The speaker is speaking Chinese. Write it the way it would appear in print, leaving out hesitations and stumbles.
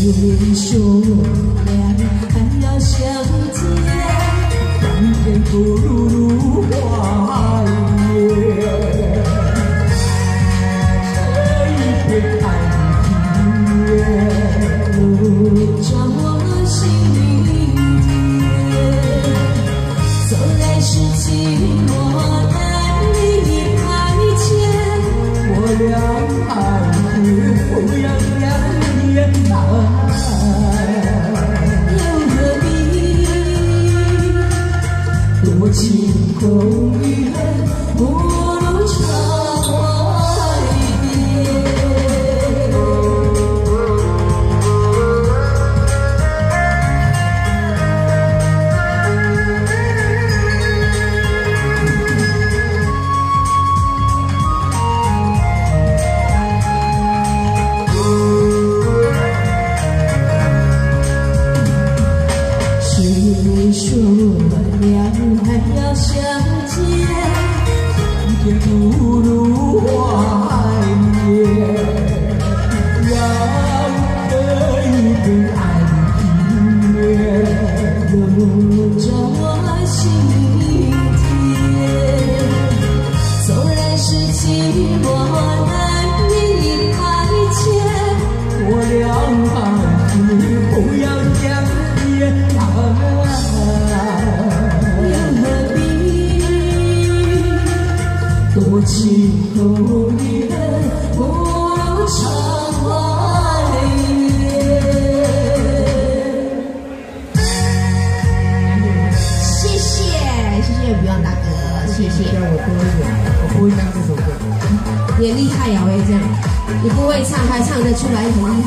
水相恋，还要相见，当天不如花月。这一片爱的月，照我心田。走来是寂寞难离开前，我俩爱的不要两眼啊。 多情空余恨，不如常怀念。谁说我俩还要相见？当天不如花月，让这一份爱的音乐笼罩我心田。纵然是寂寞难离开前，我俩爱的不要讲也多情空余恨，不如常怀念。谢谢 Beyond 大哥，谢谢。 让我多一点，我不会唱这首歌。 也厉害呀，我也这样，你不会唱还唱得出来，很厉害。